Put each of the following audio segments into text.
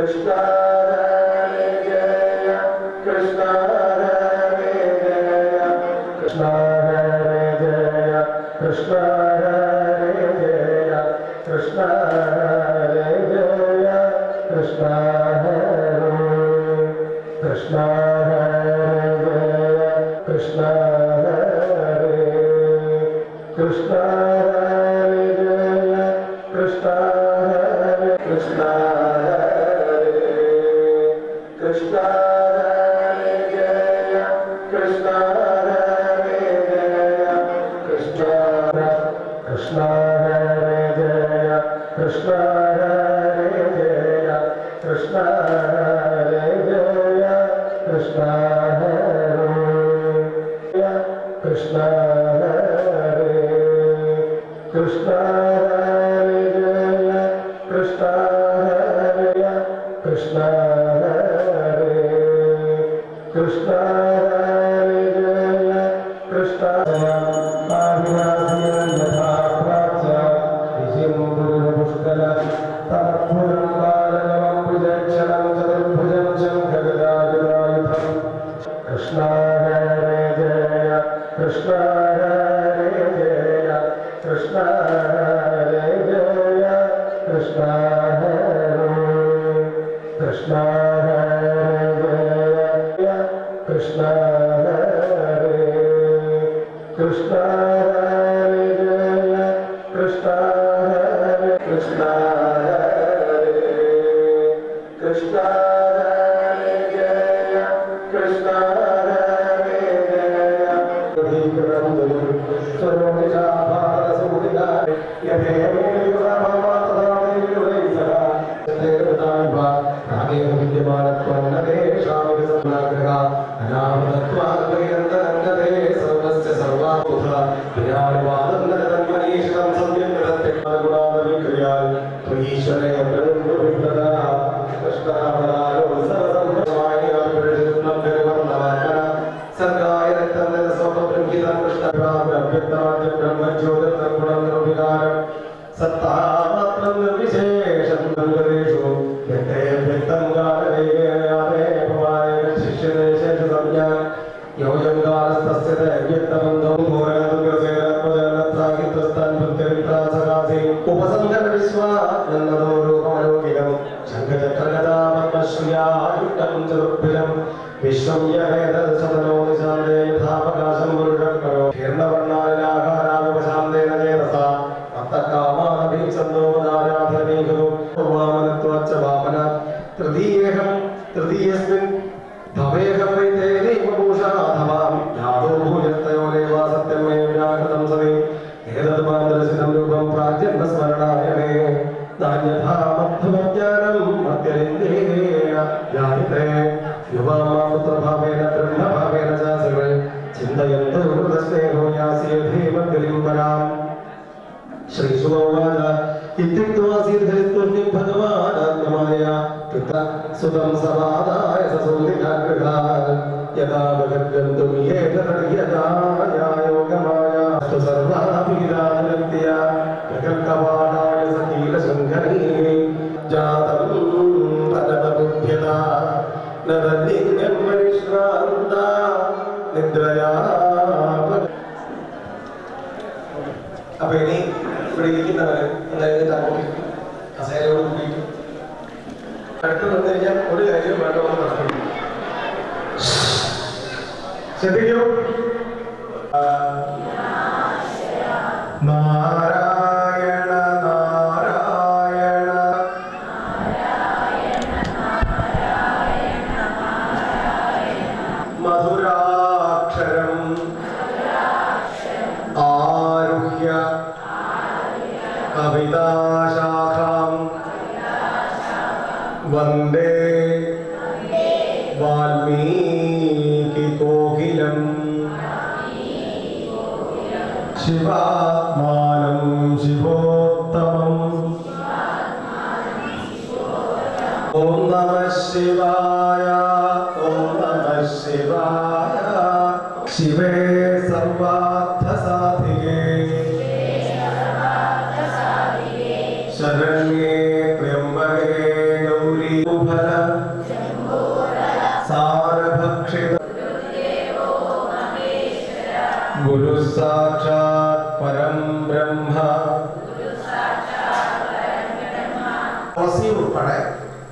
शरण्ये त्र्यंबके गौरी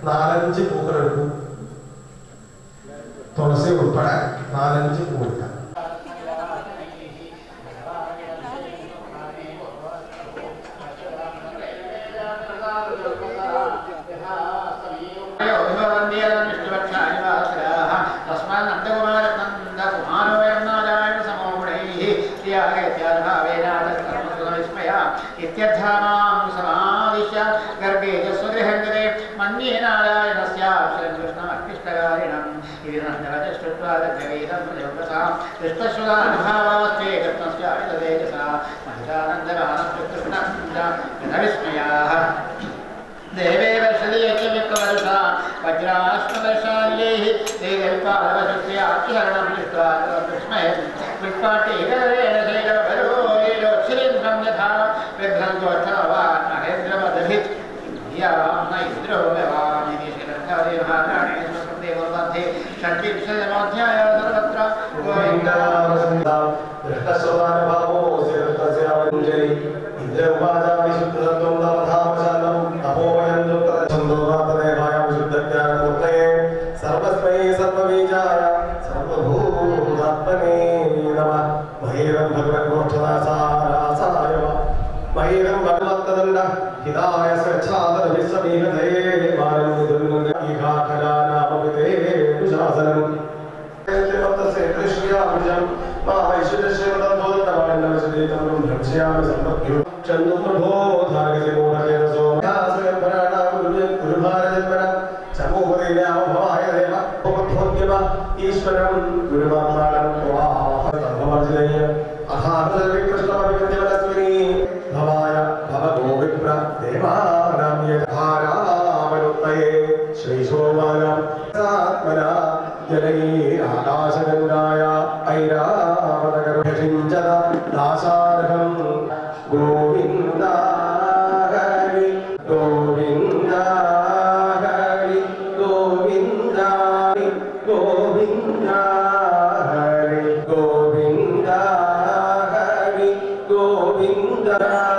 4-5 പൂക്കളെടുക്കും. തുളസി ഉൾപ്പെടെ 4-5 പൂ എടുക്കാം. देवे वर्षदीयच विप्रवर्षा वज्राष्टवर्षाल्यैः देवपालवशस्याख्यरणं दृष्ट्वा विस्मये विस्फाटिकरेण शैलभरोक्षिरेन्द्रं यथा विभ्रन्तोत्सवान् महेन्द्रमदभित् यां न इन्द्रो व्यवामिनि शिरङ्गादेवहाराणि संस्कृतेवमध्ये षड्विंशतितमोऽध्यायः सर्वत्र गोविन्दा दृष्टश्रोतानुभावो शिरस्तस्यावञ्जलि इन्द्रउवाचा विशुद्धतत्त्वं तमधामशालं तपोवयं दुःखदच्छन्दोपातदेवाय विशुद्धज्ञानमूर्तये सर्वस्मै सर्वबीजाय सर्वभूतात्मने नमः महेरं भगवन्मोक्षनाशाय महेरं भगवत्तदण्ड हिताय स्वच्छादनविश्वमीहते मानं निधुन्नगीघाखलानामपिते दुशासनम् तस्य दृश्याभुजं मामैश्वर्यश्रीमदद्भुतमण्डलसुदीतं भक्ष्यामि सम्पद्भ्यो चन्दुप्रभो धारयति मूढतेन सोमयासयम्भराणां गुरुभारजन्मन समूहदेनामभवाय देव भवद्भोद्यम ईश्वरं गुरुमात्मानं प्रवाहतमर्जय अथानुसर्विकृष्णमभिकृत्यवनस्मिनी भवाय भवगोविप्र देवानां यथारामनुत्तये श्रीसोमानं सात्मना जलैराकाशगङ्गाय ऐरावतगर्भसिञ्चन दासार्हं गोविन्द हरि गोविन्द हरि गोविन्द गोविन्द हरि गोविन्द हरि गोविन्द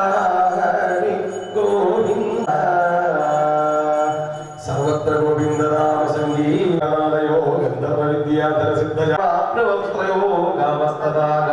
हरि गोविन्द सर्वत्र गोविन्द नाम संगीतालयो गन्धर्वविद्याधर सिद्धया प्रवक्त्रयो गामस्तदागा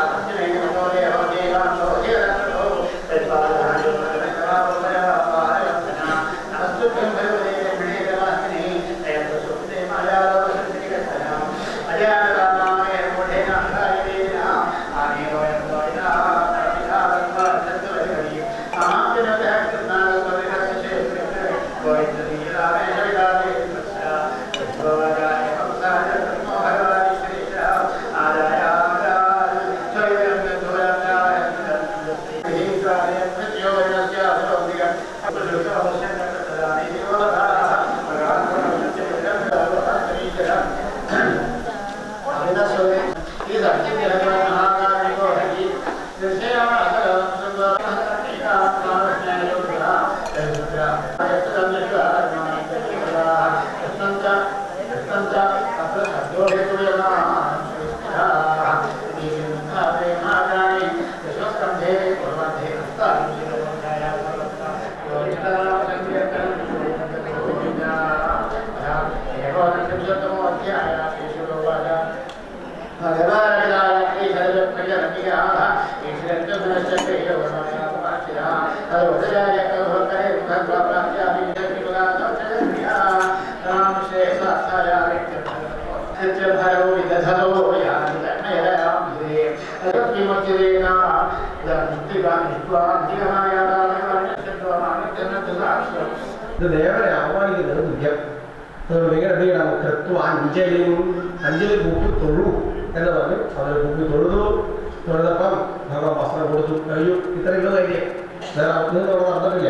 ദേവനെ ആഹ്വാനിക്കുന്നത് തുല്യം. നിങ്ങൾ എന്ത് ചെയ്യണം? കൃത്വ അഞ്ജലി പൂപ്പി തൊഴു എന്ന് പറഞ്ഞു. അവർ പൂപ്പി തൊഴുതു. തൊഴുതപ്പം ഭഗവാൻ വസ്ത്രം കൊടുത്തു. കഴിയും. ഇത്രയുള്ള കാര്യം വേറെ നമ്മൾ നടന്നിട്ടില്ല.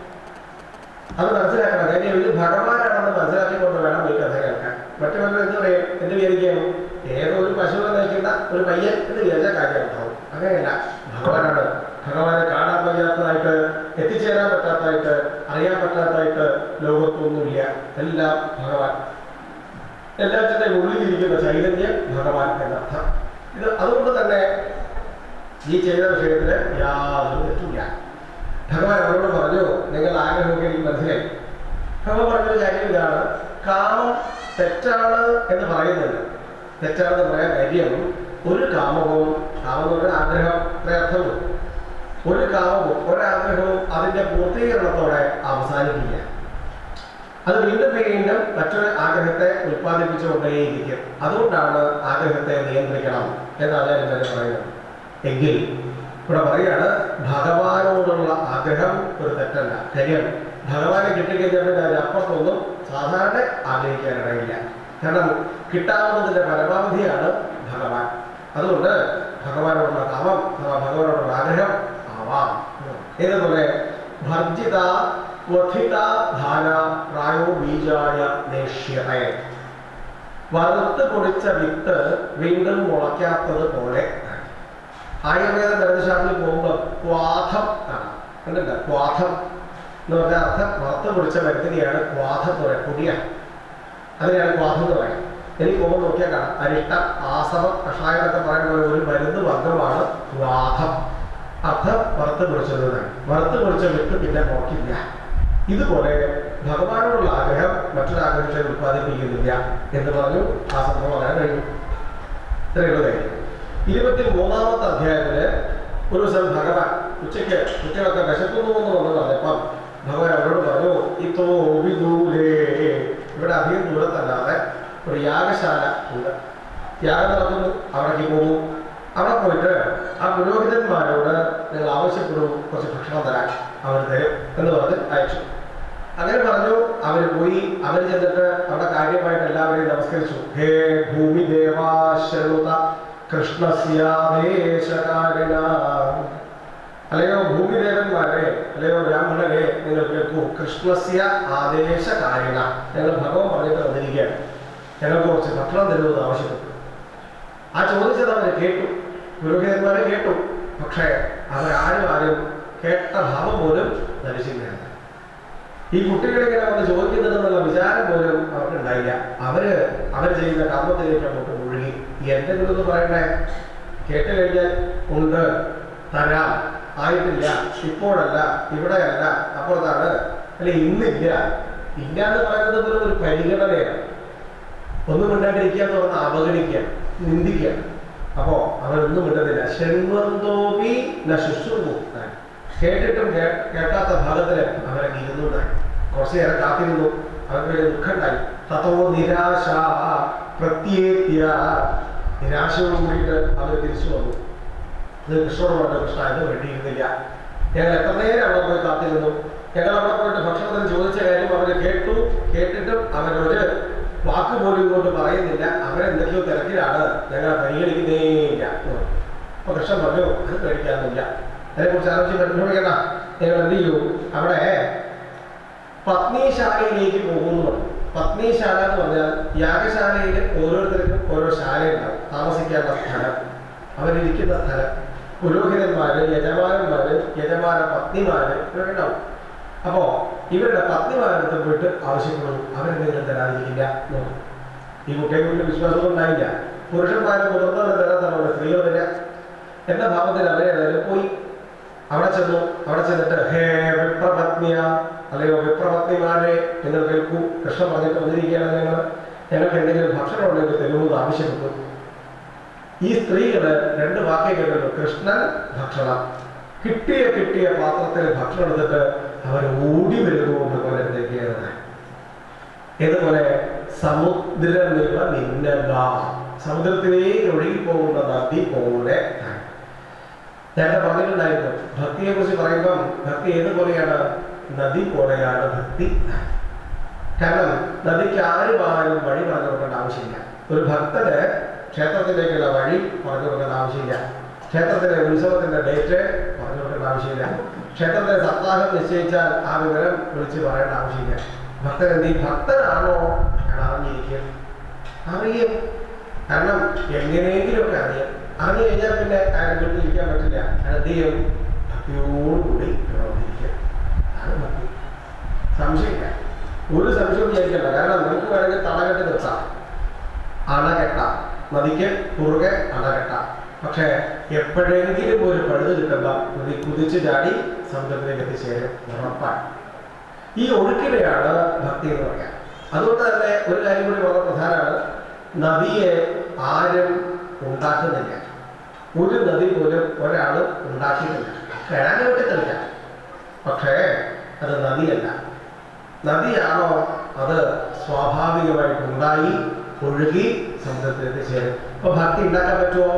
അത് മനസ്സിലാക്കണം. കാര്യം ഇത് ഭഗവാനാണെന്ന് മനസ്സിലാക്കിക്കൊണ്ട് വേണം ഈ കഥ കേൾക്കാൻ. മറ്റുള്ളവർ എന്ത് പറയും? എന്ത് വിചാരിക്കുകയാണ്? ഏതോ ഒരു പശുവിനെ നയിക്കുന്ന ഒരു പയ്യൻ എന്ന് വിചാരിച്ചാൽ കാര്യം ഉണ്ടാവും. അങ്ങനെയല്ല, ഭഗവാനാണ്. ഭഗവാനെ കാണാൻ വയ്യാത്തതായിട്ട്, എത്തിച്ചേരാൻ പറ്റാത്തതായിട്ട്, അറിയാൻ പറ്റാത്തതായിട്ട് ലോകത്തൊന്നുമില്ല. എല്ലാം ഭഗവാൻ. എല്ലാത്തിൻ്റെ ഉള്ളിലിരിക്കുന്ന ചൈതന്യം ഭഗവാൻ എന്നർത്ഥം. ഇത് അതുകൊണ്ട് തന്നെ ഈ ചെയ്ത വിഷയത്തിൽ യാതൊരു തെറ്റില്ല. ഭഗവാൻ അവരോട് പറഞ്ഞു, നിങ്ങൾ ആഗ്രഹമൊക്കെ എനിക്ക് മനസ്സിലായി. ഭഗവാൻ പറഞ്ഞൊരു കാര്യം ഇതാണ്, കാമം തെറ്റാണ് എന്ന് പറയുന്നില്ല. തെറ്റാണെന്ന് പറയാൻ കാര്യം, ഒരു കാമവും, കാമം എന്ന് പറഞ്ഞാൽ ആഗ്രഹം, അർത്ഥമുണ്ട്. ഒരു കാമവും ഒരാഗ്രഹവും അതിന്റെ പൂർത്തീകരണത്തോടെ അവസാനിക്കില്ല. അത് വീണ്ടും വീണ്ടും മറ്റൊരു ആഗ്രഹത്തെ ഉത്പാദിപ്പിച്ചുകൊണ്ടേയിരിക്കും. അതുകൊണ്ടാണ് ആഗ്രഹത്തെ നിയന്ത്രിക്കണം എന്ന് ആചാര്യൻ തന്നെ പറയുന്നത്. എങ്കിൽ ഇവിടെ പറയാണ്, ഭഗവാനോടുള്ള ആഗ്രഹം ഒരു തെറ്റല്ല. കാര്യം ഭഗവാനെ കിട്ടിക്കഴിഞ്ഞാൽ പിന്നെ അതിനപ്പുറത്തൊന്നും സാധാരണ ആഗ്രഹിക്കാനിടയില്ല. കാരണം കിട്ടാവുന്നതിന്റെ പരമാവധിയാണ് ഭഗവാൻ. അതുകൊണ്ട് ഭഗവാനോടുള്ള കാമം അഥവാ ഭഗവാനോടുള്ള ആഗ്രഹം ആവാം. ഇതുപോലെ ഭർജിത ക്വഥിത ധാന പ്രായോ ബീജായ നേഷ്യതേ, വറുത്ത് പൊടിച്ച വിത്ത് വീണ്ടും മുളയ്ക്കാത്തത് പോലെ. ആയുർവേദ മരുന്നുശാലയിൽ പോകുമ്പോൾ ക്വാഥം ആണ് കണ്ടില്ല? ക്വാഥം എന്ന് പറഞ്ഞ അർത്ഥം വറുത്ത് പൊടിച്ച മരുന്നിനെയാണ് ക്വാഥം എന്ന് പറയുക, പൊടിയാണ്. അതിനെയാണ് ക്വാഥം എന്ന് പറയുക. എനിക്ക് പോകുമ്പോൾ നോക്കിയാൽ കാണാം, അരിഷ്ട, ആസവം, കഷായം എന്നൊക്കെ പറയുന്ന ഒരു മരുന്ന് വർഗമാണ് ക്വാഥം. അർത്ഥം വറുത്ത് പൊടിച്ചതാണ്. വറുത്ത് പൊടിച്ച വിത്ത് പിന്നെ നോക്കില്ല. ഇതുപോലെ ഭഗവാനോടുള്ള ആഗ്രഹം മറ്റൊരാഗ്രഹത്തെ ഉത്പാദിപ്പിക്കുന്നില്ല എന്ന് പറഞ്ഞു ആ സംഭവം പറയാൻ കഴിഞ്ഞു. ഇത്രയുള്ള കാര്യം. 23-ാമത്തെ അധ്യായത്തില് ഒരു ദിവസം ഭഗവാൻ ഉച്ചയ്ക്ക് കുട്ടികളൊക്കെ വിശക്കുന്നു എന്ന് വന്ന് പറഞ്ഞപ്പം ഭഗവാൻ അവരോട് പറഞ്ഞു, ഇത്തോ വിദൂരേ, ഇവിടെ അധികം ദൂരത്തല്ലാതെ ഒരു യാഗശാല ഉണ്ട്, യാഗം നടത്തുന്നു, അവിടേക്ക് പോകും. അവിടെ പോയിട്ട് ആ പുരോഹിതന്മാരോട് നിങ്ങൾ ആവശ്യപ്പെടും, കുറച്ച് ഭക്ഷണം തരാൻ അവർ തരും എന്ന് പറഞ്ഞ് അയച്ചു. അങ്ങനെ പറഞ്ഞു. അവർ പോയി. അവർ ചെന്നിട്ട് അവിടെ കാര്യമായിട്ട് എല്ലാവരെയും നമസ്കരിച്ചു. ഹേ ഭൂമി ദേവാശ്രനുത കൃഷ്ണസ്യാദേശകാരിണ, അല്ലയോ ഭൂമിദേവന്മാരെ, അല്ലയോ ബ്രാഹ്മണരെ, നിങ്ങൾ കേൾക്കൂ. കൃഷ്ണസ്യ ആദേശകാരിണ, ഞങ്ങൾ ഭഗവാൻ പറഞ്ഞിട്ട് വന്നിരിക്കുകയാണ്, ഞങ്ങൾക്ക് കുറച്ച് ഭക്ഷണം തരുമെന്ന് ആവശ്യപ്പെട്ടു. ആ ചോദിച്ചത് അവരെ കേട്ടു, പുരോഹിതന്മാരെ കേട്ടു. പക്ഷേ ആരും കേട്ട ഭാവം പോലും ധരിച്ചില്ല. ഈ കുട്ടികളിങ്ങനെ വന്ന് ചോദിക്കുന്നതെന്നുള്ള വിചാരം പോലും അവർക്ക് ഉണ്ടായില്ല. അവർ ചെയ്യുന്ന കർമ്മത്തിലേക്ക് അങ്ങോട്ട് മുഴുകി. എന്തെങ്കിലും ഒന്ന് പറയണ്ടേ? കേട്ട് കഴിഞ്ഞാൽ ഉണ്ട്, തരാം, ആയിട്ടില്ല, ഇപ്പോഴല്ല, ഇവിടെയല്ല, അപ്പുറത്താണ്, അല്ലെ ഇന്നില്ല. ഇല്ല എന്ന് പറയുന്നത് പോലും ഒരു പരിഗണനയാണ്. ഒന്നും മിണ്ടാണ്ടിരിക്കുക എന്ന് പറഞ്ഞാൽ അവഗണിക്കുക, നിന്ദിക്കുക. അപ്പോ അവരൊന്നും മിണ്ടുന്നില്ല. ശൃണ്വന്തോപി ന ശുശ്രൂഷ, കേട്ടിട്ടും കേൾക്കാത്ത ഭാഗത്തില് അവരൊക്കെ ഇരുന്നുണ്ടായി. കുറച്ചു നേരം കാത്തിരുന്നു. അവർക്ക് വലിയ ദുഃഖമുണ്ടായി. തതോ നിരാശ പ്രത്യേക, നിരാശയോട് കൂടിയിട്ട് അവർ തിരിച്ചു വന്നു. ഇത് കൃഷ്ണനോട് പറഞ്ഞു, കൃഷ്ണ ഇത് വേണ്ടിയിരുന്നില്ല, ഞങ്ങൾ എത്ര നേരം അവിടെ പോയി കാത്തിരുന്നു. ഞങ്ങൾ അവിടെ പോയിട്ട് ഭക്ഷണത്തിന് ചോദിച്ച കാര്യം അവർ കേട്ടിട്ടും അവരൊരു വാക്ക് പോലും ഇങ്ങോട്ട് പറയുന്നില്ല. അവരെന്തൊക്കെയോ തിരക്കിലാണ്, ഞങ്ങൾ പരിഗണിക്കുന്നേയില്ല. അപ്പൊ കൃഷ്ണൻ പറഞ്ഞു, അത് കഴിക്കാറില്ല, അതിനെക്കുറിച്ച് ആലോചിച്ച് പരിഭ്രമിക്കണ്ട. ഞങ്ങൾ എന്ത് ചെയ്യൂ, അവിടെ പത്നിശാലയിലേക്ക് പോകുന്നു. പത്നിശാല എന്ന് പറഞ്ഞാൽ യാഗശാലയിൽ ഓരോരുത്തർക്കും ഓരോ ശാലയുണ്ടാവും, താമസിക്കാനുള്ള സ്ഥലം, അവരിയ്ക്കുന്ന സ്ഥലം. പുരോഹിതന്മാര്, യജമാനന്മാര്, യജമാന പത്നിമാര് ഇവരൊക്കെ ഉണ്ടാവും. അപ്പോ ഇവരുടെ പത്നിമാരടുത്ത് പോയിട്ട് ആവശ്യപ്പെടും, അവരെന്തെങ്കിലും തരാതിരിക്കില്ല. ഈ കുട്ടിയെ കൊണ്ട് വിശ്വാസം ഉണ്ടായില്ല. പുരുഷന്മാരെ മുതിർന്നവരെ തരാൻ സ്ത്രീകളില്ല എന്ന ഭാവത്തിൽ അവരേതായാലും പോയി. അവിടെ ചെന്നിട്ട് ഹേ വിപ്രപത്നിയ, അല്ലയോ വിപ്രപത്നിമാരെ, നിങ്ങൾ കേൾക്കൂ, കൃഷ്ണൻ പറഞ്ഞിട്ട് വന്നിരിക്കുകയാണ്, ഞങ്ങൾക്ക് എന്തെങ്കിലും ഭക്ഷണം ഉണ്ടെങ്കിൽ തരുമെന്ന് ആവശ്യപ്പെട്ടു. ഈ സ്ത്രീകള് രണ്ട് വാക്കേ കേട്ടല്ലോ, കൃഷ്ണൻ ഭക്ഷണം. കിട്ടിയ പാത്രത്തിൽ ഭക്ഷണം എടുത്തിട്ട് അവർ ഓടി വരുന്നു ഭഗവാനത്തേക്കാണ്. ഇതുപോലെ സമുദ്രനിവ നിന്നക, സമുദ്രത്തിലേക്ക് ഒഴുകിപ്പോകുന്ന നദി പോലെ. നേരത്തെ പറഞ്ഞിട്ടുണ്ടായിരുന്നു, ഭക്തിയെ കുറിച്ച് പറയുമ്പം ഭക്തി ഏതുപോലെയാണ്? നദി പോലെയാണ് ഭക്തി. കാരണം നദിക്ക് ആരും വഴി പറഞ്ഞു കൊടുക്കേണ്ട ആവശ്യമില്ല. ഒരു ഭക്തന് ക്ഷേത്രത്തിലേക്കുള്ള വഴി പറഞ്ഞു കൊടുക്കേണ്ട ആവശ്യമില്ല. ക്ഷേത്രത്തിലെ ഉത്സവത്തിന്റെ ഡേറ്റ് പറഞ്ഞു കൊടുക്കേണ്ട ആവശ്യമില്ല. ക്ഷേത്രത്തിലെ സപ്താഹം നിശ്ചയിച്ചാൽ ആ വിവരം വിളിച്ച് പറയേണ്ട ആവശ്യമില്ല. ഭക്തൻ എന്ത് ചെയ്യും? ഭക്തനാണോ അറിഞ്ഞിരിക്കും, അറിയും. കാരണം എങ്ങനെയെങ്കിലുമൊക്കെ അറിയാം. അറിഞ്ഞു കഴിഞ്ഞാൽ പിന്നെ അയാൾ വീട്ടിലിരിക്കാൻ പറ്റില്ല. അയാൾ എന്ത് ചെയ്യും? ഭക്തിയോടുകൂടി പ്രവർത്തിക്കും. അതാണ് ഭക്തി. സംശയമില്ല, ഒരു സംശയവും വിചാരിക്കണ്ട. കാരണം നമുക്ക് വേണമെങ്കിൽ തടകെട്ട് നിർത്താം, അണകെട്ടാം, നദിക്ക് കുറുകെ അണകെട്ടാം. പക്ഷെ എപ്പോഴെങ്കിലും ഒരു പഴുത് കിട്ടുമ്പോൾ നദി കുതിച്ചു ചാടി സമുദ്രത്തിലേക്ക് എത്തിച്ചേരും, ഉറപ്പാണ്. ഈ ഒഴുക്കിനെയാണ് ഭക്തി എന്ന് പറയാം. അതുകൊണ്ട് തന്നെ ഒരു കാര്യം കൂടി വളരെ പ്രധാനമാണ്. നദിയെ ആരും ഉണ്ടാക്കുന്നില്ല. ഒരു നദി പോലും ഒരാൾ ഉണ്ടാക്കിയിട്ടില്ല. കിഴങ്ങ് വെട്ടിത്തളിക്കാം, പക്ഷേ അത് നദിയല്ല. നദിയാണോ അത് സ്വാഭാവികമായിട്ടുണ്ടായി ഒഴുകി സമുദ്രത്തിൽ എത്തിച്ചേരും. അപ്പൊ ഭക്തി ഉണ്ടാക്കാൻ പറ്റുമോ?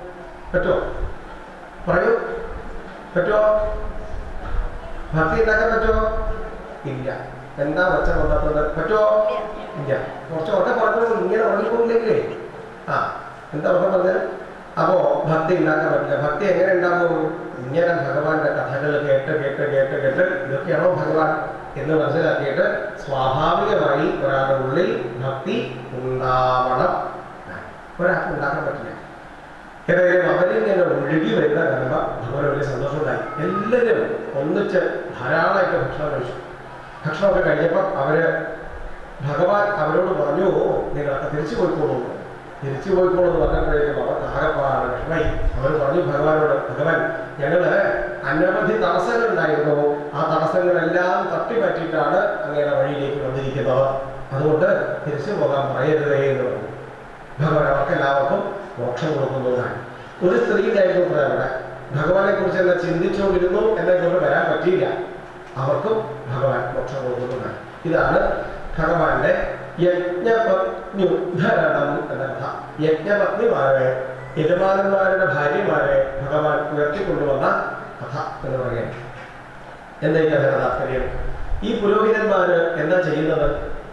പറയൂ, പറ്റുമോ? ഭക്തി ഉണ്ടാക്കാൻ പറ്റുമോ? ഇല്ല. എന്താ വച്ച വന്നാത്തത്? പറ്റുമോ? ഇല്ല. കുറച്ച് ഉറക്കെ പറഞ്ഞോളൂ, ഇങ്ങനെ ഉറങ്ങിപ്പോയില്ലെങ്കിലേ. എന്താ ഉറക്കം പറഞ്ഞത്? അപ്പോ ഭക്തി ഉണ്ടാക്കാൻ പറ്റില്ല. ഭക്തി എങ്ങനെ ഉണ്ടാകും? ഇങ്ങനെ ഭഗവാന്റെ കഥകൾ കേട്ട് കേട്ട് കേട്ട് കേട്ട് ഇതൊക്കെയാണോ ഭഗവാൻ എന്ന് മനസ്സിലാക്കിയിട്ട് സ്വാഭാവികമായി ഒരാളുടെ ഉള്ളിൽ ഭക്തി ഉണ്ടാവണം. ഒരാൾക്ക് ഉണ്ടാക്കാൻ പറ്റില്ല. ഏതായാലും അവരിൽ ഇങ്ങനെ ഒഴുകി വരുന്ന കാണുമ്പോൾ ഭഗവാൻ വലിയ സന്തോഷമുണ്ടായി. എല്ലാവരും ഒന്നിച്ച് ധാരാളമായിട്ട് ഭക്ഷണം കഴിച്ചു. ഭക്ഷണമൊക്കെ കഴിഞ്ഞപ്പോൾ ഭഗവാൻ അവരോട് പറഞ്ഞു, നിങ്ങളൊക്കെ തിരിച്ചു പോയിക്കോളൂ എന്ന് പറഞ്ഞപ്പോഴേക്കും അവർ ആകെപ്പാടാണ് വിഷമായി. അവർ പറഞ്ഞു ഭഗവാനോട്, ഭഗവാൻ, ഞങ്ങള് അനവധി തടസ്സങ്ങളുണ്ടായിരുന്നു. ആ തടസ്സങ്ങളെല്ലാം തട്ടിമാറ്റിയിട്ടാണ് അങ്ങയുടെ വഴിയിലേക്ക് വന്നിരിക്കുന്നത്. അതുകൊണ്ട് തിരിച്ചു പോകാൻ പറയരുതേ എന്ന് പറഞ്ഞു. ഭഗവാൻ അവർക്കെല്ലാവർക്കും മോക്ഷം കൊടുക്കുന്നതാണ്. ഒരു സ്ത്രീ ഉണ്ടായിരുന്നു അവിടെ. ഭഗവാനെ കുറിച്ച് എല്ലാം ചിന്തിച്ചുകൊണ്ടിരുന്നു, എന്നെക്കൊണ്ട് വരാൻ പറ്റിയില്ല. അവർക്കും ഭഗവാൻ മോക്ഷം കൊടുക്കുന്നതാണ്. ഇതാണ് ഭഗവാന്റെ യജ്ഞപത്ന്യുദ്ധരണം എന്ന കഥ. യജ്ഞപത്നിമാരെ, യജമാനന്മാരുടെ ഭാര്യമാരെ ഭഗവാൻ ഉയർത്തിക്കൊണ്ടുവന്ന കഥ എന്ന് പറയാം. എന്താ ഈ കഥയുടെ താല്പര്യം? ഈ പുരോഹിതന്മാര് എന്താ ചെയ്യുന്നത്?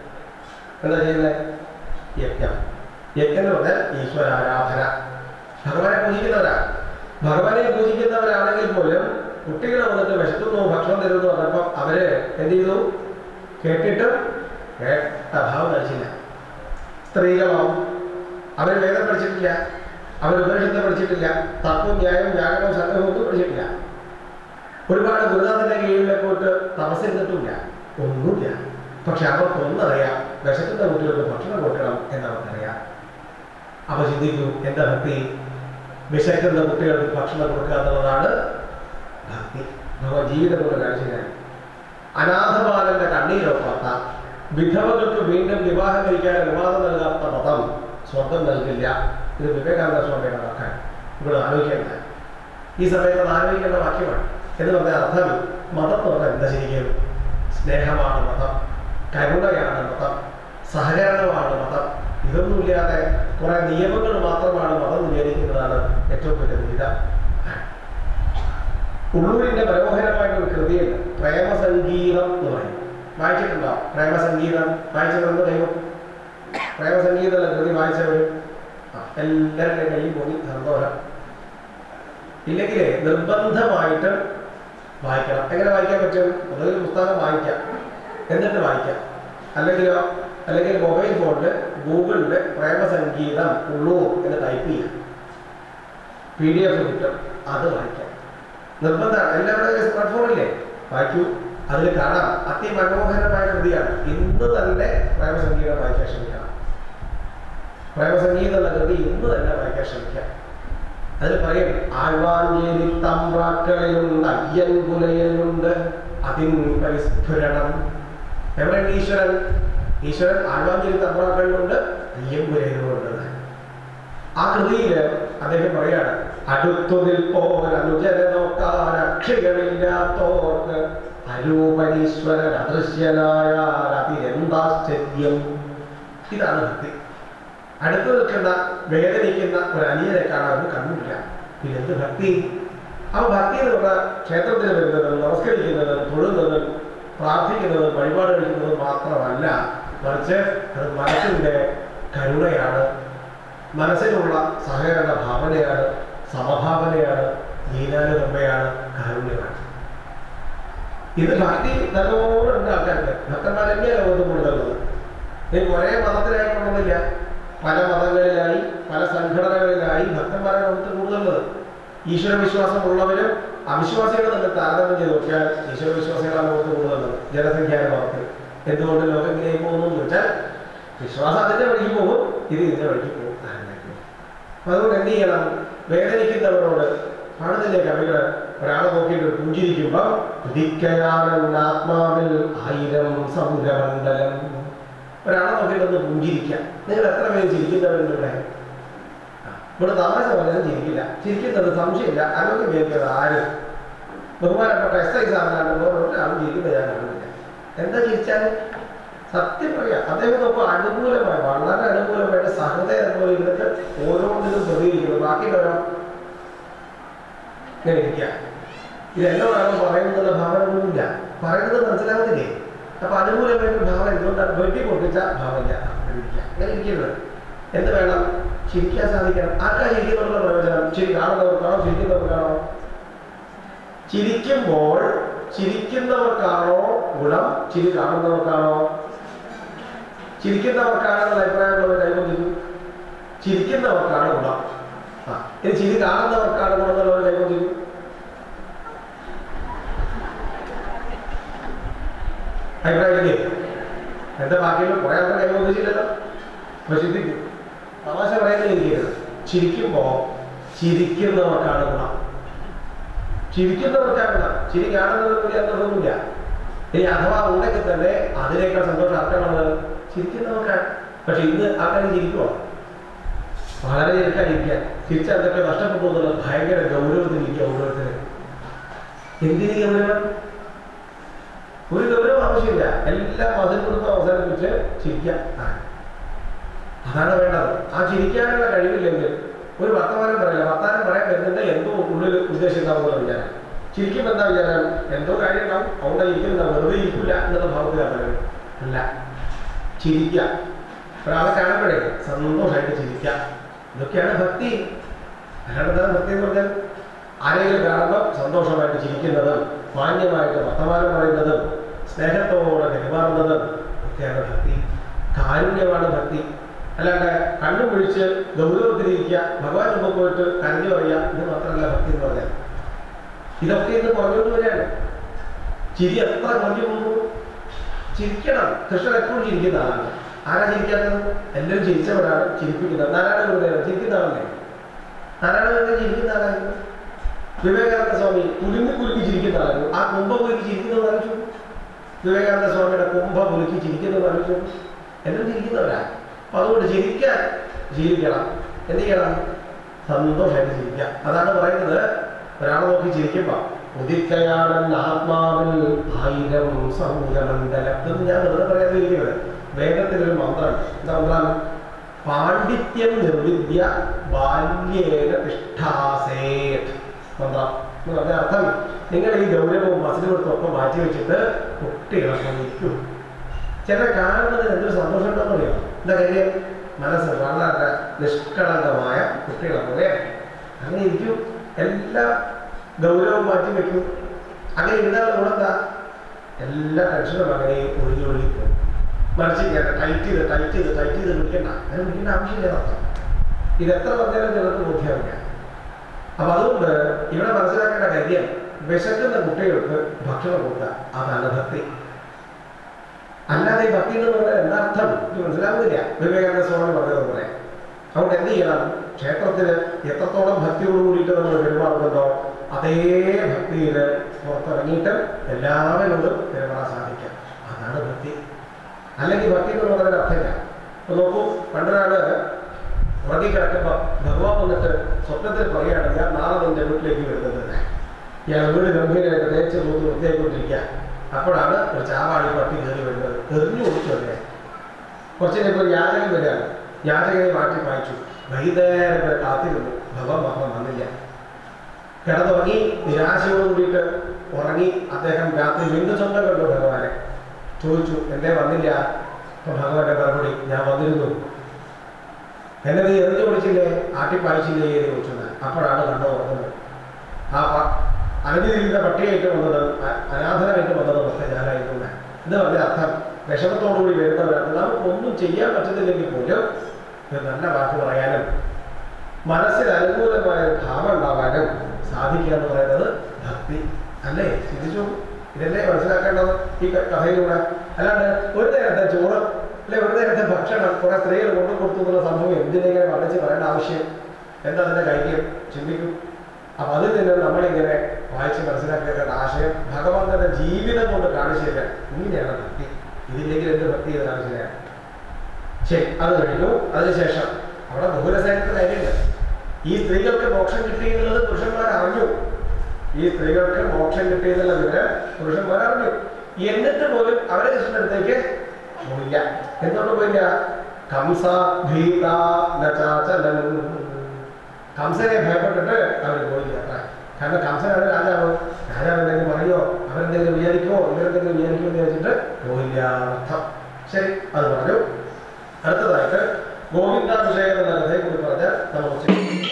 യജ്ഞം. യജ്ഞം എന്ന് പറഞ്ഞാൽ ഈശ്വരാരാധന. ഭഗവാനെ പൂജിക്കുന്നവരാ. ഭഗവാനെ പൂജിക്കുന്നവരാണെങ്കിൽ പോലും കുട്ടികൾ വന്നിട്ട് വിശക്കുന്നു, ഭക്ഷണം തരുമെന്ന് പറഞ്ഞപ്പോൾ അവര് എന്ത് ചെയ്തു? കേട്ടിട്ട് കേട്ട ഭാവം കഴിച്ചില്ല. സ്ത്രീകളാവും. അവർ വേദം പഠിച്ചിട്ടില്ല, അവർ ഉപനിഷത്ത് പഠിച്ചിട്ടില്ല, തത്വം, ന്യായം, വ്യാകരണവും സംഗ്രഹവും ഒന്നും പഠിച്ചിട്ടില്ല. ഒരുപാട് ഗുരുനാഥന്റെ കീഴിലെ പോയിട്ട് തപസ്സിരുന്നിട്ടില്ല, ഒന്നുമില്ല. പക്ഷെ അവർക്കൊന്നറിയാം, വിശക്കുന്ന കുട്ടികൾക്ക് ഭക്ഷണം കൊടുക്കണം എന്നവർക്കറിയാം. അപ്പൊ ചിന്തിക്കൂ, എന്താ ഭക്തി? വിശക്കുന്ന കുട്ടികൾക്ക് ഭക്ഷണം കൊടുക്കുക എന്നുള്ളതാണ് ഭക്തി. ഭഗവാൻ ജീവിതം കൊണ്ട് കാണിച്ചതാണ്. അനാഥബാലന്റെ കണ്ണീരൊപ്പാത്ത, വിധവകൾക്ക് വീണ്ടും വിവാഹം കഴിക്കാൻ അനുവാദം നൽകാത്ത മതം സ്വർഗം നൽകില്ല. ഇത് വിവേകാനന്ദ സ്വാമിയുടെ വാക്കാൻ ഇവിടെ ആലോചിക്കേണ്ട. ഈ സമയത്ത് അത് ആലോചിക്കേണ്ട വാക്യമാണ്. എന്ന് പറഞ്ഞാൽ അർത്ഥം, മതം എന്ന് പറഞ്ഞാൽ എന്താ? ശരിക്കും സ്നേഹമാണ് മതം, കരുണയാണ് മതം, സഹകരണമാണ് മതം. ഇതൊന്നുമില്ലാതെ കുറെ നിയമങ്ങൾ മാത്രമാണ് മതം വിചാരിക്കുന്നതാണ് ഏറ്റവും വലിയ ദുരിതം. ഉള്ളൂരിന്റെ മനോഹരമായിട്ടൊരു കൃതിയുണ്ട്, പ്രേമസംഗീതം എന്ന് പറയും. വായിച്ചിട്ടുണ്ടോ പ്രേമസംഗീതം? വായിച്ചതെന്ന് ദൈവം. പ്രേമസംഗീതം എന്ന കൃതി വായിച്ചവർ എല്ലാവരുടെ കയ്യിൽ പോയി സന്തോഷം. ഇല്ലെങ്കിൽ നിർബന്ധമായിട്ട് വായിക്കണം. എങ്ങനെ വായിക്കാൻ പറ്റും? ഒന്നുകിൽ പുസ്തകം വായിക്കാം, എന്നിട്ട് വായിക്കാം. അല്ലെങ്കിൽ മൊബൈൽ ഫോണില് ഗൂഗിളില് പ്രേമസംഗീതം ഉള്ളൂർ എന്ന് ടൈപ്പ് ചെയ്യാം, PDF കിട്ടും, അത് വായിക്കാം. നിർബന്ധമാണ്. എല്ലാവരുടെയും സ്മാർട്ട് ഫോണില്ലേ? വായിക്കൂ, അതിൽ കാണാം. അതിമനോഹരമായ കൃതിയാണ്. ഇന്ന് തന്നെ പ്രേമസംഗീതം വായിക്കാൻ ശ്രമിക്കണം. പ്രേമസംഗീതം എന്ന കൃതി ഇന്ന് തന്നെ വായിക്കാൻ ശ്രമിക്കാം. അതിൽ പറയും, ആഴ്വാഞ്ചേരി തമ്പ്രാക്കളിലുണ്ട്, അയ്യൻ പുലയനുണ്ട്, അതിൻ പരിസ്ഫുരണം. എവിടെയുണ്ട് ഈശ്വരൻ? ഈശ്വരൻ ആഴ്വാഞ്ചേരി തമ്പ്രാക്കളിലുണ്ട്, അയ്യൻ പുലയനുണ്ട്. ആ കൃതിയില് അദ്ദേഹം പറയാണ്, അടുത്തു നിൽപ്പോരനുജന നോക്കാൻ അക്ഷികളില്ലാത്തോർക്ക് അരൂപനീശ്വരൻ അദൃശ്യനായാൽ അതിരെന്താശ്ചര്യം. ഇതാണ് ഭക്തി. അടുത്തു നിൽക്കുന്ന വേദനിക്കുന്ന ഒരു അനിയനെ കാണാൻ കണ്ണുമില്ല, പിന്നെന്ത് ഭക്തി? ആ ഭക്തി എന്ന് പറഞ്ഞാൽ ക്ഷേത്രത്തിൽ വരുന്നതും നമസ്കരിക്കുന്നതും തൊഴുന്നതും പ്രാർത്ഥിക്കുന്നതും വഴിപാട് കഴിക്കുന്നതും മാത്രമല്ല, മറിച്ച് അത് മനസ്സിൻ്റെ കരുണയാണ്, മനസ്സിലുള്ള സഹകരണ ഭാവനയാണ്, സമഭാവനയാണ്, ദീനാനുകമ്പയാണ്, കാരുണ്യമാണ്. ഇത് ഭക്തി നല്ലോണം ഉണ്ട് ആൾക്കാർക്ക്. ഭക്തന്മാർ തന്നെയാണ് ലോകത്ത് കൂടുതലുള്ളത്. ഇനി ഒരേ മതത്തിലായിട്ടുള്ളതില്ല, പല മതങ്ങളിലായി പല സംഘടനകളിലായി ഭക്തന്മാരെ ലോകത്ത് കൂടുതലുള്ളത്. ഈശ്വരവിശ്വാസമുള്ളവരും അവിശ്വാസികൾ തന്നെ താരതമ്യം ചെയ്ത് നോക്കിയാൽ ഈശ്വരവിശ്വാസികളാണ് ലോകത്ത് കൂടുതലുള്ളത് ജനസംഖ്യാനുപാതത്തിൽ. എന്തുകൊണ്ട് ലോകം ഇങ്ങനെ പോകുന്നു എന്ന് വെച്ചാൽ വിശ്വാസം അതിൻ്റെ വഴിക്ക് പോകും, ഇത് ഇതിൻ്റെ വഴിക്ക് പോകും. അതുകൊണ്ട് എന്ത് ചെയ്യണം? വേദനിക്കുന്നവരോട് കാണുന്നില്ലേ കവികൾ ഒരാളെ നോക്കിയിട്ട് പുഞ്ചിരിക്കുമ്പോൾ ഉദിക്കയാണെന്നാത്മാവിൽ 1000 സൗരമണ്ഡലം. ഒരാളെ നോക്കിയിട്ടൊന്ന് പുഞ്ചിരിക്കാം. നിങ്ങൾ എത്ര പേര് ചിരിക്കുന്നവരുണ്ട് ഇവിടെ? ഇവിടെ തമാശ പറഞ്ഞാലും ചിരിക്കില്ല. ചിരിക്കുന്നത് സംശയമില്ല. ആരോഗ്യം കേൾക്കുന്നത് ആരും ബഹുമാനപ്പെട്ട എക്സൈസ് ആണെന്നാണ് ഒരാളും ചിരിക്കുന്നത് ഞാൻ കാണുന്നില്ല. എന്താ ചിരിച്ചാൽ സത്യം പറയാം. അദ്ദേഹം നോക്കുമ്പോൾ അനുകൂലമായി, വളരെ അനുകൂലമായിട്ട് സഹൃദയം പോലെ ഇരുന്നിട്ട് ഓരോന്നിനും പ്രതികരിക്കുന്നു. ബാക്കിയുള്ളവരോ ഇങ്ങനെ ഇരിക്കുക. ഇതെന്നോടാണോ പറയുന്നുള്ള ഭാവനൊന്നുമില്ല. പറയുന്നത് മനസ്സിലാവുന്നില്ലേ? അപ്പൊ അനുകൂലമായിട്ട് ഭാവന എന്തുകൊണ്ടാണ്? വെട്ടി പൊട്ടിച്ച ഭാവമില്ല. അങ്ങനെ ഇരിക്കുന്നത്. എന്ത് വേണം? ചിരിക്കാൻ സാധിക്കണം. ആർക്കാ ചിരിക്കുന്നുള്ള പ്രയോജനം? ചിരി കാണുന്നവർക്കാണോ ചിരിക്കുന്നവർക്കാണോ? ചിരിക്കുമ്പോൾ ചിരിക്കുന്നവർക്കാണോ ഗുണം? ചിരി കാണുന്നവർക്കാണോ? ചിരിക്കുന്നവർക്കാണെന്നുള്ള അഭിപ്രായമുള്ളവർ കൈകൊണ്ടിരിക്കും. ചിരിക്കുന്നവർക്കാണ് ഗുണം. ഇനി ചിരി കാണുന്നവർക്കാണ് ഗുണം എന്നുള്ളവർ കൈകൊണ്ടിരിക്കും. അഭിപ്രായമില്ലേ? എന്താ ബാക്കിയുള്ള കുറെ ആൾക്കാർ കൈകൊണ്ടിരിച്ചില്ലല്ലോ. അപ്പൊ ചിന്തിക്കും. തമാശ പറയുന്നിരിക്കരുത്. ചിരിക്കുമ്പോ ചിരിക്കുന്നവർക്കാണ് ഗുണം. ചിരിക്കുന്നവർക്കാണ് ഗുണം. ചിരി കാണുന്നത് കൂടി അതൊന്നുമില്ല. ഇനി അഥവാ ഉണ്ടെങ്കിൽ തന്നെ അതിനേക്കാൾ സന്തോഷം ആർക്കാണത്? ചിരിക്കുന്നവർക്കാണ്. പക്ഷെ ഇന്ന് ആൾക്കാർ ചിരിക്കുമോ? വളരെ ചിരിക്കാതിരിക്കുക. ചിരിച്ചാൽ എന്തൊക്കെ നഷ്ടപ്പെട്ടു എന്നുള്ളത് ഭയങ്കര ഗൗരവത്തിലിരിക്കുക. ഓരോരുത്തര് എന്തിന് ഗൗരവം? ഒരു ഗൗരവം ആവശ്യമില്ല. എല്ലാം അതിനോടൊപ്പം അവസാനിപ്പിച്ച് ചിരിക്കാം. അതാണ് വേണ്ടത്. ആ ചിരിക്കാനുള്ള കഴിവില്ലെങ്കിൽ ഒരു വർത്തമാനം പറയില്ല. വർത്തമാനം പറയാൻ വരുന്നുണ്ട് എന്തോ ഉള്ളിൽ ഉദ്ദേശം ഉണ്ടാവുമെന്നുള്ള വിചാരം. ചിരിക്കുമ്പോൾ എന്താ വിചാരം? എന്തോ കാര്യം ഉണ്ടാവും. അവിടെ ഇരിക്കുന്ന വെറുതെ ഇരിക്കില്ല എന്നുള്ള ഭാവത്തിലാണ് പറയുന്നത്. അല്ല, ചിരിക്കുക. ഒരാളെ കാണുമ്പോഴേ സന്തോഷമായിട്ട് ചിരിക്കുക. ഇതൊക്കെയാണ് ഭക്തി. അല്ലാണ്ട് ഭക്തി എന്ന് പറഞ്ഞാൽ ആരെങ്കിലും കാണുമ്പോൾ സന്തോഷമായിട്ട് ചിരിക്കുന്നതും മാന്യമായിട്ട് വർത്തമാനം പറയുന്നതും സ്നേഹത്തോടെ പെരുമാറുന്നതും ഒക്കെയാണ് ഭക്തി. കാരുണ്യമാണ് ഭക്തി. അല്ലാണ്ട് കണ്ണും പിടിച്ച് ഗൗരവത്തിലിരിക്കുക, ഭഗവാൻ മുമ്പ് പോയിട്ട് കരഞ്ഞു പറയുക, ഇത് മാത്രമല്ല ഭക്തി എന്ന് പറഞ്ഞാൽ. ഇതൊക്കെ ഇന്ന് കുറഞ്ഞുകൊണ്ട് വരികയാണ്. ചിരി എത്ര കുറഞ്ഞു പോകുന്നു. ചിരിക്കണം. കൃഷ്ണൻ എപ്പോഴും ചിരിക്കുന്ന ആളാണ്. ആരാ ചിരിക്കാത്തത്? എല്ലാവരും ചിരിച്ചവരാണ് ചിരിപ്പിക്കുന്നത്. നാരായണ ഗുരുദേവൻ ചിരിക്കുന്ന ആളല്ലേ? നാരായണ ഗുരുദേവൻ ചിരിക്കുന്ന ആളായിരുന്നു. വിവേകാനന്ദ സ്വാമി കുലുങ്ങി കുലുക്കി ചിരിക്കുന്ന ആളായിരുന്നു. ആ കുംഭ കുലുക്കി ചിരിക്കുന്നത് അറിയിച്ചു. വിവേകാനന്ദ സ്വാമിയുടെ കുംഭ കുലുക്കി ചിരിക്കുന്നത് അറിയിച്ചു. എല്ലാവരും ചിരിക്കുന്നവരാ. അപ്പൊ അതുകൊണ്ട് ചിരിക്കാൻ ജീവിക്കണം. എന്ത് ചെയ്യണം? സന്തോഷമായിട്ട് ചിരിക്കാം. അതാണ് പറയുന്നത്. ഒരാളെ നോക്കി ചിരിക്കുമ്പോ ഉദിക്കയാണെന്ന് ആത്മാവിൽ 1000 സൗരമണ്ഡലം. ഇതൊന്നും ഞാൻ വെറുതെ പറയാതെ ഇരിക്കുന്നത്. വേദത്തിലൊരു മന്ത്രമാണ്. എന്താ മന്ത്രം? പാണ്ഡിത്യം നിർവിദ്യ ബാല്യേന തിഷ്ഠാസേത് മന്ത്രം എന്ന് പറഞ്ഞ അർത്ഥം, നിങ്ങൾ ഈ ഗൗരവവും മസിലുകൊടുത്തും ഒക്കെ മാറ്റി വെച്ചിട്ട് കുട്ടികളൊക്കെ നിൽക്കൂ. ചില കാണുന്നതിന് എന്തൊരു സന്തോഷം ഉണ്ടെന്ന് അറിയാം. എന്താ കാര്യം? മനസ്സ് വളരെ നിഷ്കളങ്കമായ കുട്ടികളെ പോലെ അങ്ങനെ ഇരിക്കും. എല്ലാ ഗൗരവവും മാറ്റി വെക്കും. അങ്ങനെ ഇരുന്നാൽ ഗുണമെന്താ? എല്ലാ ടെൻഷനും അങ്ങനെ ഒഴിഞ്ഞൊഴുകി പോകും. മറിച്ച് ടൈറ്റ് ചെയ്ത് വിളിക്കണ്ട. അങ്ങനെ വിളിക്കേണ്ട ആവശ്യമില്ല. അർത്ഥം ഇതെത്ര പറഞ്ഞാലും ചിലർക്ക് ബോധ്യമില്ല. അപ്പൊ അതുകൊണ്ട് ഇവിടെ മനസ്സിലാക്കേണ്ട കാര്യം, വിശക്കുന്ന കുട്ടികൾക്ക് ഭക്ഷണം കൊടുക്കുക. അതാണ് ഭക്തി. അല്ലാതെ ഈ ഭക്തി എന്ന് പറഞ്ഞാൽ എന്താർത്ഥം ഇത് മനസ്സിലാവുന്നില്ല. വിവേകാനന്ദ സ്വാമി പറഞ്ഞതുപോലെ. അതുകൊണ്ട് എന്ത് ചെയ്യണം? ക്ഷേത്രത്തിന് എത്രത്തോളം ഭക്തിയോട് കൂടിയിട്ട് നമ്മൾ പെരുമാറുന്നുണ്ടോ അതേ ഭക്തിയിൽ പുറത്തിറങ്ങിയിട്ട് എല്ലാവരോടും പെരുമാറാൻ സാധിക്കാം. അതാണ് ഭക്തി. അല്ലെങ്കിൽ ഭക്തി എന്ന് പറഞ്ഞതിന് അർത്ഥമില്ല. അപ്പൊ നോക്കൂ, പണ്ടൊരാള് ഉറങ്ങിക്കിടക്കുമ്പോൾ ഭഗവാൻ വന്നിട്ട് സ്വപ്നത്തിൽ പറയുകയാണ്, ഞാൻ നാളെ നിന്റെ വീട്ടിലേക്ക് വരുന്നത്. ഞാൻ വീട് ഗംഭീരമായിട്ട് തേച്ച് തൂത്ത് വൃത്തിയായിക്കൊണ്ടിരിക്കുക. അപ്പോഴാണ് ഒരു ചാവാളി പട്ടി കയറി വരുന്നത്. എറിഞ്ഞു കൊടുത്തു തന്നെ. കുറച്ചു കഴിഞ്ഞപ്പോൾ യാചകൻ വരികയാണ്. യാചകനെ മാറ്റി വായിച്ചു. വൈകുന്നേരം വരെ കാത്തിരുന്നു. ഭഗവാൻ മാത്രം വന്നില്ല. കിടന്നുറങ്ങി നിരാശയോട് കൂടിയിട്ട് ഉറങ്ങി. അദ്ദേഹം രാത്രി വീണ്ടും സ്വന്തം കണ്ടു ഭഗവാനെ. ചോദിച്ചു, എന്തേ വന്നില്ല? അപ്പൊ ഭഗവാന്റെ മറുപടി, ഞാൻ വന്നിരുന്നു. എന്നെ നീ എറിഞ്ഞു പിടിച്ചില്ലേ, ആട്ടിപ്പായിച്ചില്ലേ എന്ന് ചോദിച്ചത്. അപ്പോഴാണ് കണ്ടു ഉറങ്ങുന്നത്. ആ അനഞ്ഞിരിക്കുന്ന പട്ടിയായിട്ട് വന്നത്, അനാഥനായിട്ട് വന്നത് പക്ഷേ ഞാനായിരുന്നു. എന്ന് പറഞ്ഞ അർത്ഥം വിഷമത്തോടുകൂടി വരുന്നവരാണ്. നമുക്കൊന്നും ചെയ്യാൻ പറ്റുന്നില്ലെങ്കിൽ പോലും ഒരു നല്ല വാക്ക് പറയാനും മനസ്സിൽ അനുകൂലമായ ഭാവം ഉണ്ടാവാനും സാധിക്കുക എന്ന് പറയുന്നത് ഭക്തി അല്ലേ? ചിന്തിച്ചു. ഇതല്ലേ മനസ്സിലാക്കേണ്ടത് ഈ കഥയിലൂടെ. അല്ലാണ്ട് ഒരു നേരത്തെ ചോറ് അല്ലെ ഒരു നേരത്തെ ഭക്ഷണം കുറെ സ്ത്രീകൾ കൊണ്ടു കൊടുത്തു എന്നുള്ള സംഭവം എന്തിനെങ്കിലും വർണ്ണിച്ച് പറയേണ്ട ആവശ്യം എന്താ? അതിന്റെ കാര്യം ചിന്തിക്കും. അപ്പം അതിൽ നിന്ന് നമ്മളിങ്ങനെ വായിച്ച് മനസ്സിലാക്കേണ്ട ആശയം ഭഗവാന്റെ ജീവിതം കൊണ്ട് കാണിച്ചു തരാൻ ഇങ്ങനെയാണ് ഭക്തി. ഇതില്ലെങ്കിൽ എന്ത് ഭക്തി ചെയ്ത് കാണിച്ചു തരാൻ. ശരി, അത് കഴിഞ്ഞു. അതിനുശേഷം അവിടെ ബഹുരസായിട്ട് കാര്യമില്ല. ഈ സ്ത്രീകൾക്ക് മോക്ഷം കിട്ടി എന്നുള്ളത് പുരുഷന്മാർ അറിഞ്ഞു. ഈ സ്ത്രീകൾക്ക് മോക്ഷം കിട്ടിയെന്നുള്ള വിവരം പുരുഷന്മാർ അറിഞ്ഞു. എന്നിട്ട് പോലും അവരെ കൃഷ്ണന്റെ അടുത്തേക്ക് പോയില്ല. എന്തുകൊണ്ട് പോയില്ല? കംസ ഭീതാചലൻ. കംസനെ ഭയപ്പെട്ടിട്ട് അവർ പോയില്ല. കാരണം കംസനാണ് രാജാവ്. രാജാവ് എന്തെങ്കിലും പറയോ, അവരെന്തെങ്കിലും വിചാരിക്കുമോ, ഇവരെന്തെങ്കിലും വിചാരിക്കുമോ എന്ന് വെച്ചിട്ട് പോയില്ല അർത്ഥം. ശരി, അത് പറഞ്ഞു. അടുത്തതായിട്ട് ഗോവിന്ദാഭിഷേകം എന്ന കഥയെ കൂടി പറഞ്ഞാൽ നമുക്ക്